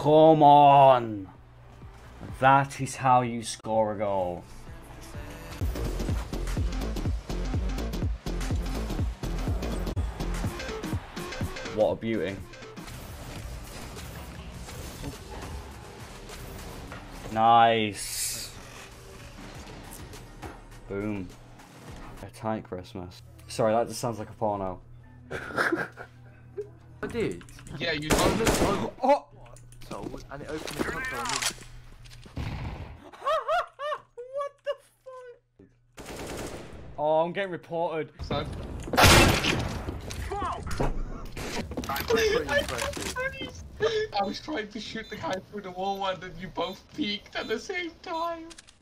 Come on. That is how you score a goal. What a beauty. Nice. Boom. A tight Christmas. Sorry, that just sounds like a porno. I did. Yeah, you Oh, look, know. oh. So, and it opened the console and What the fuck? Oh, I'm getting reported. Son. I was trying to shoot the guy through the wall and then you both peeked at the same time.